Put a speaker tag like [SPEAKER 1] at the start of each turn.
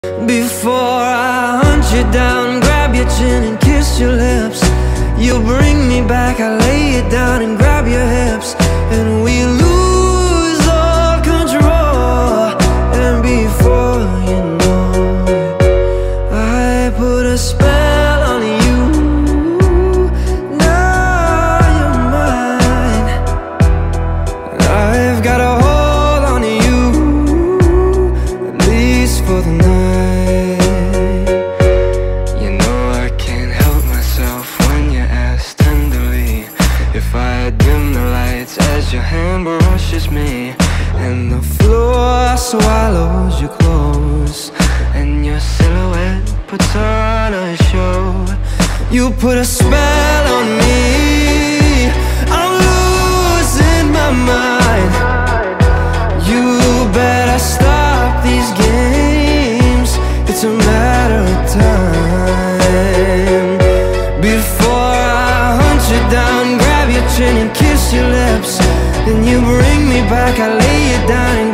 [SPEAKER 1] Before I hunt you down, grab your chin and kiss your lips. You bring me back, I lay it down and grab your hips, and we lose all control. And before you know it, I put a spell on you. Now you're mine. I've got a hold on you, at least for the night. As your hand brushes me, and the floor swallows your clothes, and your silhouette puts on a show. You put a spell on me, I'm losing my mind. You better stop these games, it's a matter of time. Before I hunt you down, grab your chin and kiss your lips, and you bring me back, I lay it down and